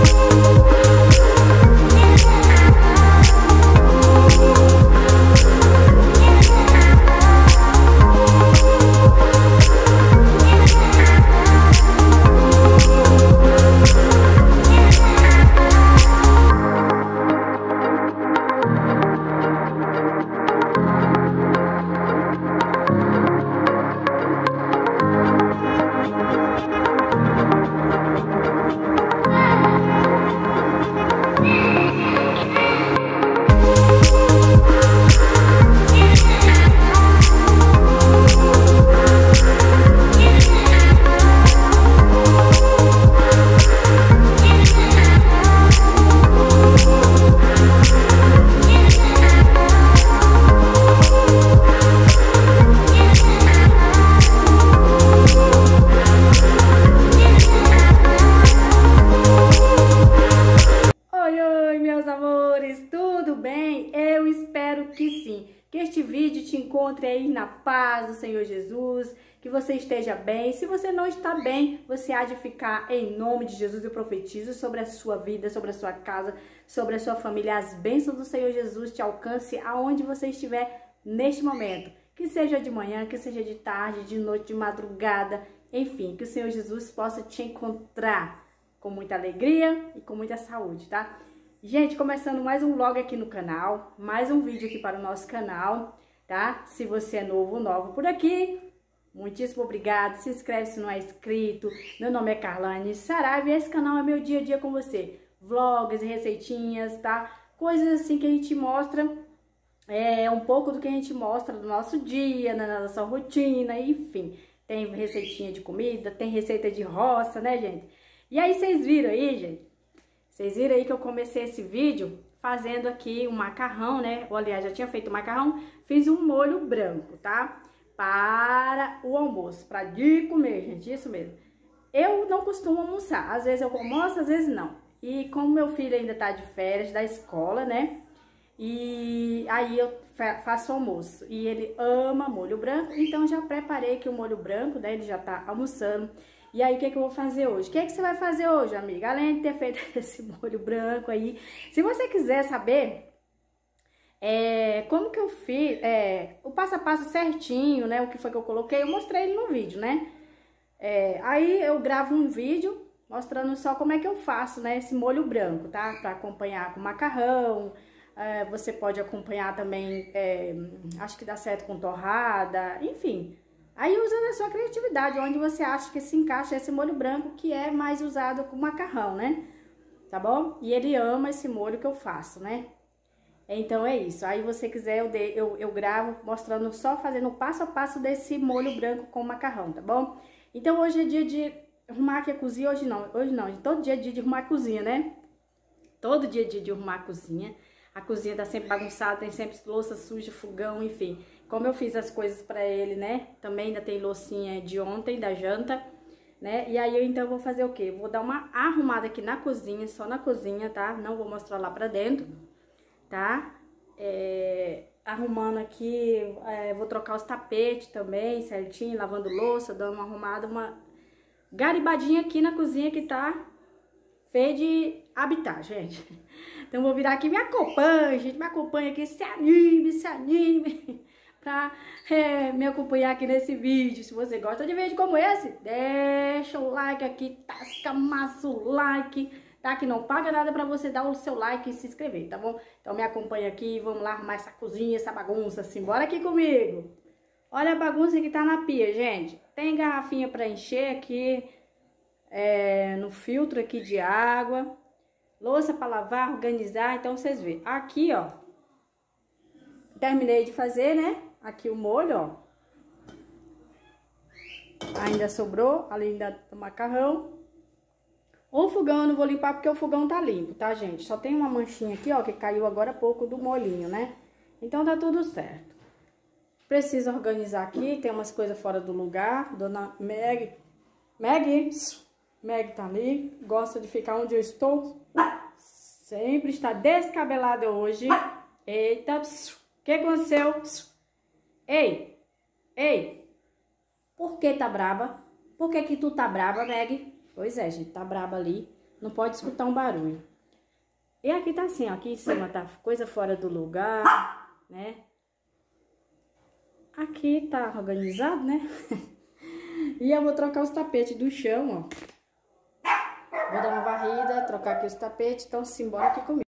Que este vídeo te encontre aí na paz do Senhor Jesus, que você esteja bem. Se você não está bem, você há de ficar em nome de Jesus. Eu profetizo sobre a sua vida, sobre a sua casa, sobre a sua família. As bênçãos do Senhor Jesus te alcance aonde você estiver neste momento. Que seja de manhã, que seja de tarde, de noite, de madrugada, enfim, que o Senhor Jesus possa te encontrar com muita alegria e com muita saúde, tá? Gente, começando mais um vlog aqui no canal, mais um vídeo aqui para o nosso canal, tá? Se você é novo ou nova por aqui, muitíssimo obrigado, se inscreve se não é inscrito. Meu nome é Carlane Saraiva e esse canal é meu dia a dia com você. Vlogs, receitinhas, tá? Coisas assim que a gente mostra, um pouco do que a gente mostra do nosso dia, na nossa rotina, enfim. Tem receitinha de comida, tem receita de roça, né, gente? E aí, vocês viram aí, gente? Vocês viram aí que eu comecei esse vídeo fazendo aqui um macarrão, né? Ou, aliás, já tinha feito o macarrão, fiz um molho branco, tá? Para o almoço, para de comer, gente, isso mesmo. Eu não costumo almoçar, às vezes eu almoço, às vezes não. E como meu filho ainda tá de férias da escola, né? E aí eu faço almoço. E ele ama molho branco, então já preparei aqui o molho branco, né? Ele já tá almoçando. E aí, o que que eu vou fazer hoje? O que que você vai fazer hoje, amiga? Além de ter feito esse molho branco aí, se você quiser saber como que eu fiz, o passo a passo certinho, né? O que foi que eu coloquei, eu mostrei ele no vídeo, né? Aí eu gravo um vídeo mostrando só como é que eu faço, né? Esse molho branco, tá? Pra acompanhar com macarrão, você pode acompanhar também, acho que dá certo com torrada, enfim. Aí usando a sua criatividade, onde você acha que se encaixa esse molho branco, que é mais usado com macarrão, né? Tá bom? E ele ama esse molho que eu faço, né? Então é isso. Aí você quiser, eu gravo mostrando só fazendo o passo a passo desse molho branco com macarrão, tá bom? Então hoje é dia de arrumar aqui a cozinha, hoje não, todo dia é dia de arrumar a cozinha, né? Todo dia é dia de arrumar a cozinha. A cozinha tá sempre bagunçada, tem sempre louça suja, fogão, enfim. Como eu fiz as coisas pra ele, né? Também ainda tem loucinha de ontem, da janta, né? E aí eu então vou fazer o quê? Vou dar uma arrumada aqui na cozinha, só na cozinha, tá? Não vou mostrar lá pra dentro, tá? Arrumando aqui, vou trocar os tapetes também, certinho, lavando louça, dando uma arrumada, uma garibadinha aqui na cozinha que tá feia de habitar, gente. Então vou virar aqui, me acompanha, gente, me acompanha aqui, se anime pra me acompanhar aqui nesse vídeo. Se você gosta de vídeo como esse, deixa o like aqui, tasca massa o like, tá? Que não paga nada pra você dar o seu like e se inscrever, tá bom? Então me acompanha aqui, vamos lá arrumar essa cozinha, essa bagunça, simbora aqui comigo. Olha a bagunça que tá na pia, gente. Tem garrafinha pra encher aqui, no filtro aqui de água, louça pra lavar, organizar. Então vocês veem, aqui ó, terminei de fazer, né? Aqui o molho, ó. Ainda sobrou, além do macarrão. O fogão eu não vou limpar porque o fogão tá limpo, tá, gente? Só tem uma manchinha aqui, ó, que caiu agora há pouco do molhinho, né? Então tá tudo certo. Preciso organizar aqui, tem umas coisas fora do lugar. Dona Meg tá ali, gosta de ficar onde eu estou. Sempre está descabelada hoje. Eita, o que aconteceu? Ei, por que tá braba? Por que que tu tá braba, Meg? Pois é, gente, tá braba ali. não pode escutar um barulho. E aqui tá assim, ó, aqui em cima tá coisa fora do lugar, né? Aqui tá organizado, né? E eu vou trocar os tapetes do chão, ó. Vou dar uma varrida, trocar aqui os tapetes, então simbora aqui comigo.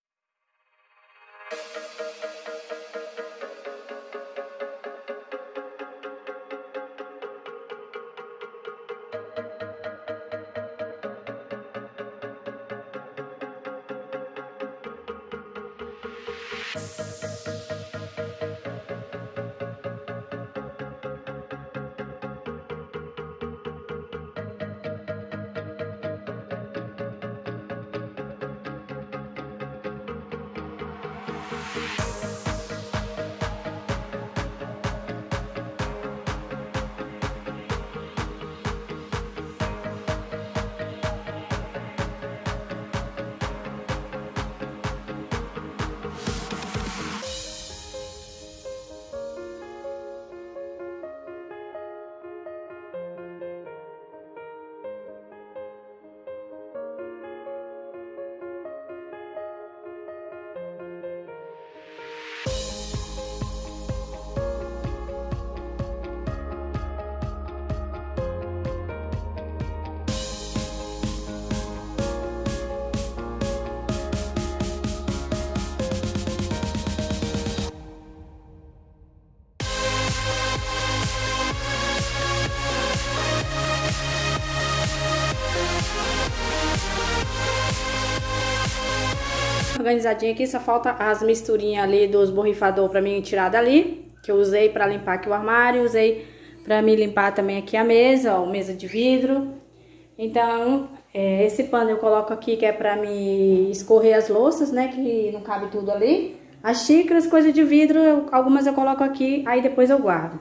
Organizadinho aqui, só falta as misturinhas ali dos borrifador pra mim tirar dali, que eu usei pra limpar aqui o armário, usei pra me limpar também aqui a mesa, ó, mesa de vidro. Então, esse pano eu coloco aqui que é pra me escorrer as louças, né, que não cabe tudo ali. As xícaras, coisa de vidro, algumas eu coloco aqui, aí depois eu guardo.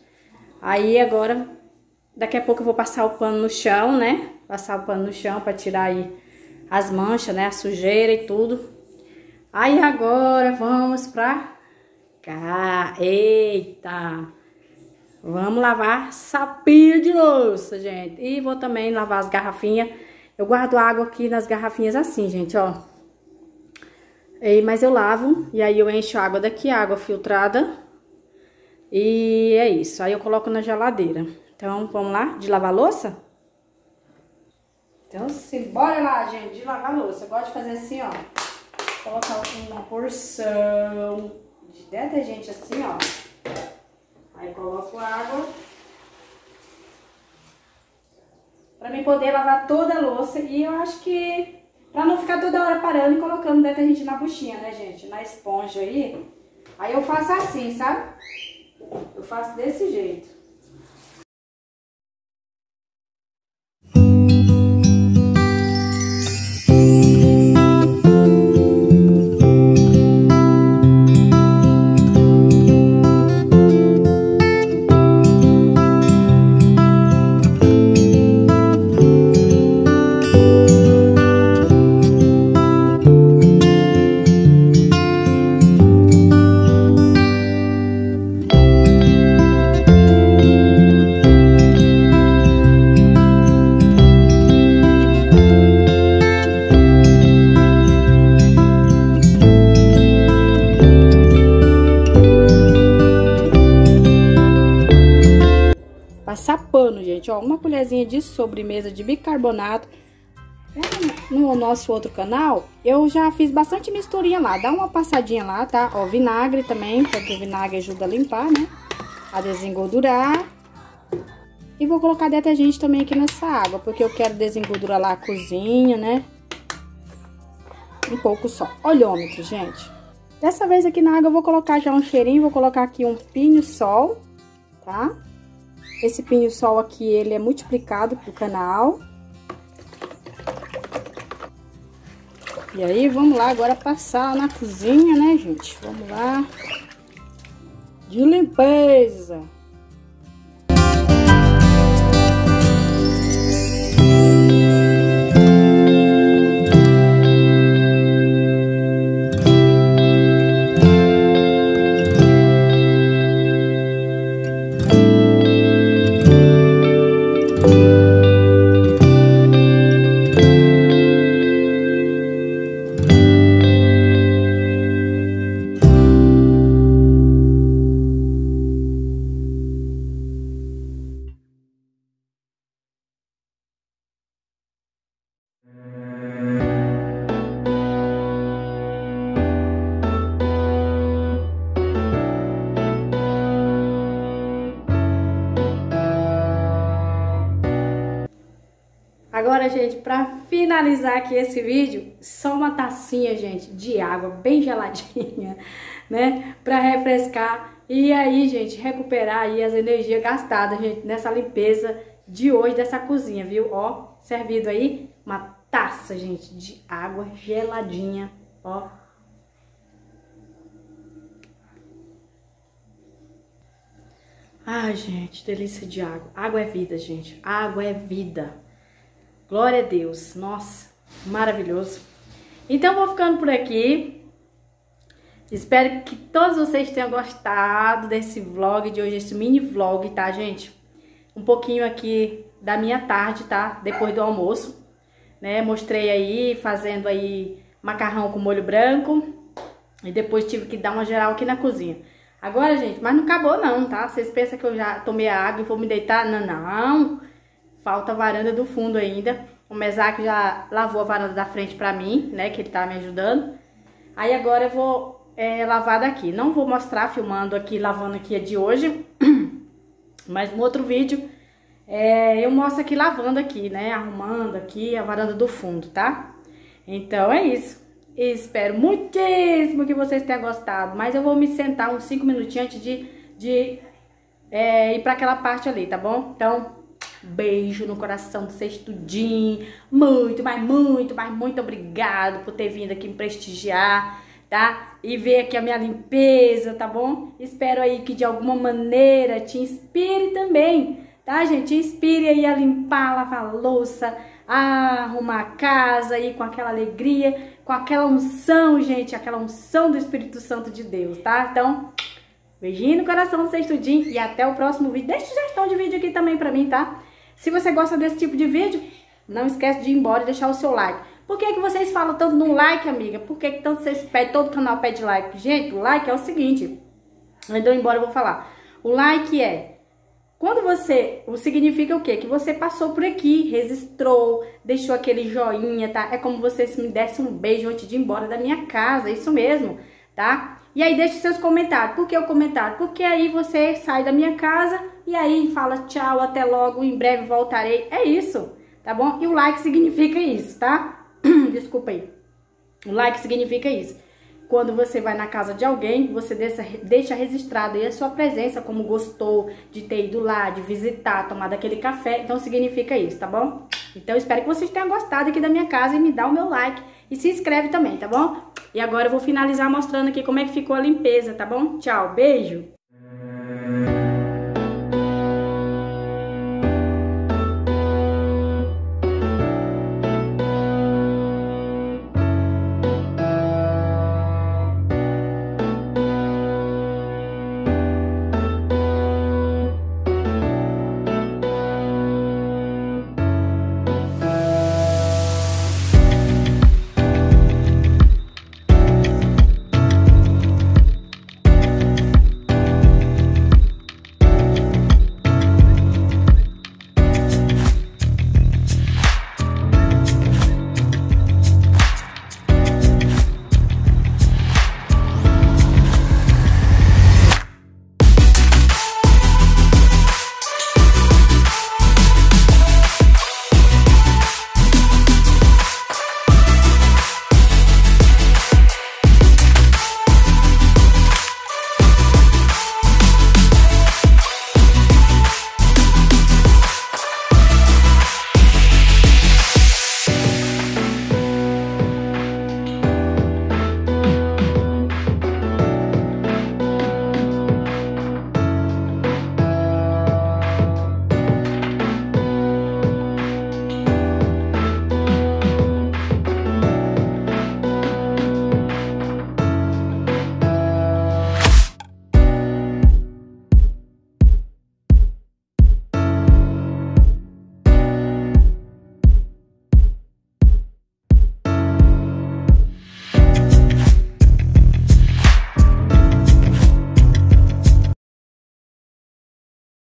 Aí agora, daqui a pouco eu vou passar o pano no chão, né, passar o pano no chão pra tirar aí as manchas, né, a sujeira e tudo. Aí agora vamos pra cá. Eita! Vamos lavar sapinho de louça, gente. E vou também lavar as garrafinhas. Eu guardo água aqui nas garrafinhas assim, gente, ó. Mas eu lavo e aí eu encho a água daqui, água filtrada. E é isso. Aí eu coloco na geladeira. Então, vamos lá de lavar louça? Então, simbora lá, gente, de lavar louça. Eu gosto de fazer assim, ó. Colocar uma porção de detergente assim, ó. Aí coloco água. Pra mim poder lavar toda a louça. E eu acho que pra não ficar toda hora parando e colocando detergente na buchinha, né, gente? Na esponja aí. Aí eu faço assim, sabe? Eu faço desse jeito. Passar pano, gente, ó, uma colherzinha de sobremesa de bicarbonato. No nosso outro canal, eu já fiz bastante misturinha lá, dá uma passadinha lá, tá? Ó, vinagre também, porque o vinagre ajuda a limpar, né? A desengordurar. E vou colocar detergente também aqui nessa água, porque eu quero desengordurar lá a cozinha, né? Um pouco só. Olhômetro, gente. Dessa vez aqui na água eu vou colocar já um cheirinho, vou colocar aqui um pinho-sol, tá? Esse pinho-sol aqui, ele é multiplicado pro canal. E aí, vamos lá agora passar na cozinha, né, gente? Vamos lá. De limpeza. agora, gente, pra finalizar aqui esse vídeo, só uma tacinha, gente, de água bem geladinha, né? Pra refrescar e aí, gente, recuperar aí as energias gastadas, gente, nessa limpeza de hoje dessa cozinha, viu? Ó, servido aí uma taça, gente, de água geladinha, ó. Ai, gente, delícia de água. Água é vida, gente. Água é vida. Glória a Deus. Nossa, maravilhoso. Então, vou ficando por aqui. Espero que todos vocês tenham gostado desse vlog de hoje, esse mini vlog, tá, gente? Um pouquinho aqui da minha tarde, tá? Depois do almoço, né? Mostrei aí, fazendo aí macarrão com molho branco. E depois tive que dar uma geral aqui na cozinha. Agora, gente, mas não acabou não, tá? Vocês pensam que eu já tomei a água e vou me deitar? Não, não. Falta a varanda do fundo ainda. O Mesaque já lavou a varanda da frente pra mim, né? Que ele tá me ajudando. Aí agora eu vou lavar daqui. Não vou mostrar filmando aqui, lavando aqui a de hoje. Mas no outro vídeo eu mostro aqui lavando aqui, né? Arrumando aqui a varanda do fundo, tá? Então é isso. Espero muitíssimo que vocês tenham gostado. Mas eu vou me sentar uns 5 minutinhos antes de ir pra aquela parte ali, tá bom? Então, beijo no coração de vocês tudinho. Muito, mas muito obrigado por ter vindo aqui me prestigiar, tá? E ver aqui a minha limpeza, tá bom? Espero aí que de alguma maneira te inspire também, tá, gente? Te inspire aí a limpar, lavar a louça, a arrumar a casa aí com aquela alegria, com aquela unção, gente, aquela unção do Espírito Santo de Deus, tá? Então, beijinho no coração de vocês tudinho e até o próximo vídeo. Deixa sugestão de vídeo aqui também pra mim, tá? Se você gosta desse tipo de vídeo, não esquece de ir embora e deixar o seu like. Por que que vocês falam tanto no like, amiga? Por que que tanto vocês pedem, todo canal pede like? Gente, o like é o seguinte, antes de eu ir embora eu vou falar. O like quando significa o quê? Que você passou por aqui, registrou, deixou aquele joinha, tá? É como você se me desse um beijo antes de ir embora da minha casa, isso mesmo, tá? E aí deixe seus comentários. Por que o comentário? Porque aí você sai da minha casa e aí fala tchau, até logo, em breve voltarei. É isso, tá bom? E o like significa isso, tá? Desculpa aí. O like significa isso. Quando você vai na casa de alguém, você deixa registrado aí a sua presença, como gostou de ter ido lá, de visitar, tomar daquele café. Então significa isso, tá bom? Então espero que vocês tenham gostado aqui da minha casa e me dá o meu like. E se inscreve também, tá bom? E agora eu vou finalizar mostrando aqui como é que ficou a limpeza, tá bom? Tchau, beijo!